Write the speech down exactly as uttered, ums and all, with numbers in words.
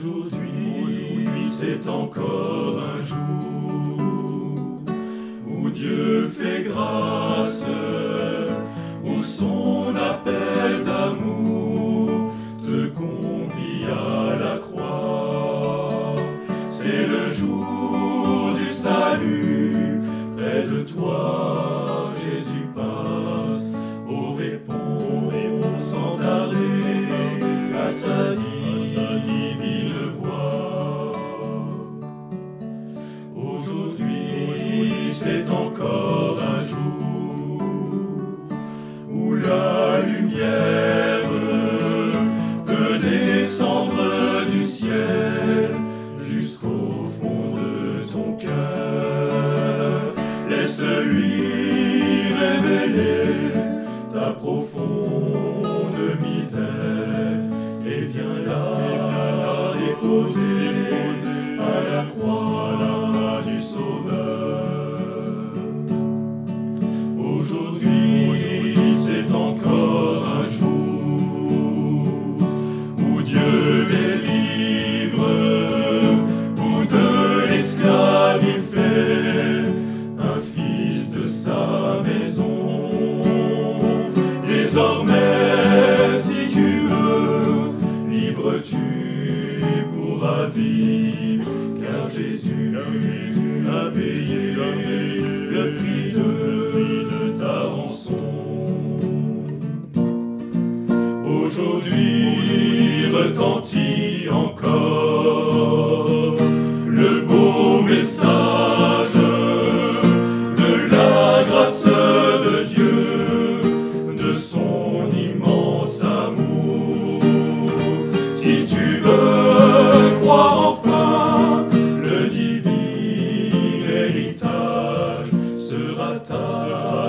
Aujourd'hui, c'est encore un jour où Dieu fait grâce, où son appel d'amour te convie à la croix. C'est le jour du salut, près de toi Jésus passe, au répond, répond sans tarder à sa divine voix. Aujourd'hui, c'est encore un jour où la lumière peut descendre du ciel jusqu'au fond de ton cœur. Laisse-lui révéler ta profonde misère et viens la déposer à la croix du Sauveur. Aujourd'hui, c'est encore un jour où Dieu délivre, où de l'esclave il fait un fils de sa maison. Désormais, si tu veux, libre tu pourras vivre, car Jésus, car Jésus a payé le prix de, de ta rançon. Aujourd'hui retentit encore le beau message de la grâce de Dieu, de son immense amour. Si tu veux croire enfin, le divin héritage sera ta